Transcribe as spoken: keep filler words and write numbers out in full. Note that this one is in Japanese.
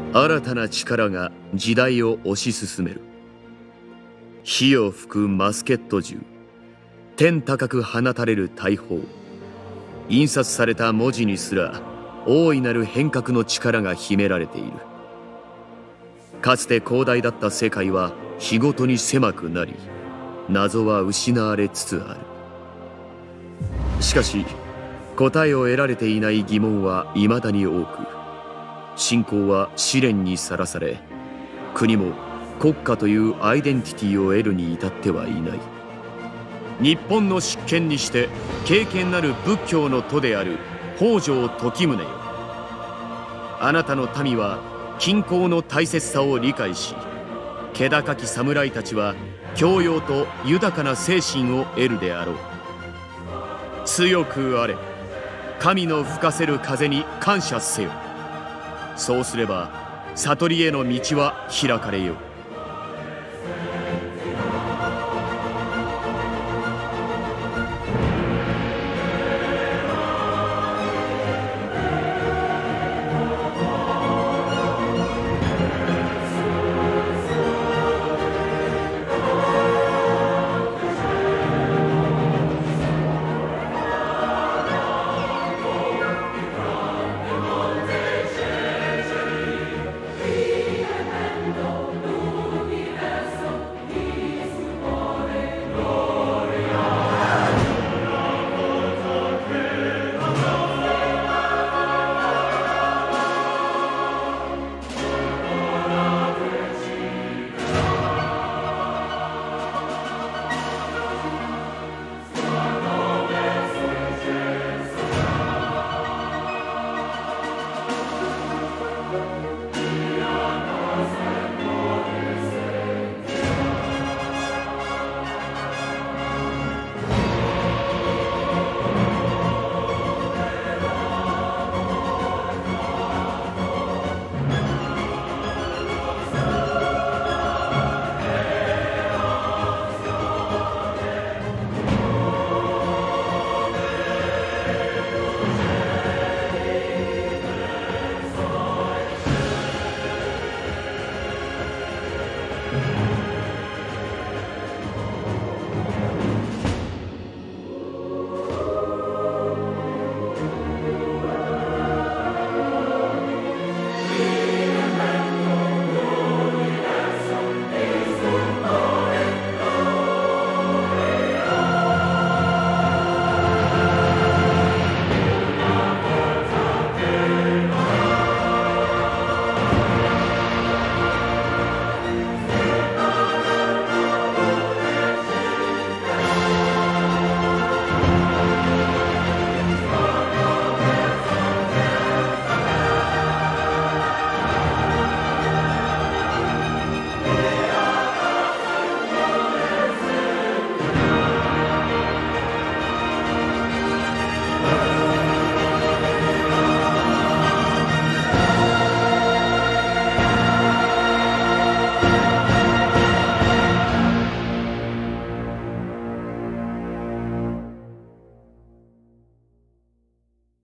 新たな力が時代を推し進める。火を吹くマスケット銃、天高く放たれる大砲、印刷された文字にすら大いなる変革の力が秘められている。かつて広大だった世界は日ごとに狭くなり、謎は失われつつある。しかし答えを得られていない疑問は未だに多く、信仰は試練にさらされ、国も国家というアイデンティティを得るに至ってはいない。日本の執権にして敬虔なる仏教の徒である北条時宗よ、あなたの民は均衡の大切さを理解し、気高き侍たちは教養と豊かな精神を得るであろう。強くあれ、神の吹かせる風に感謝せよ。そうすれば悟りへの道は開かれよう。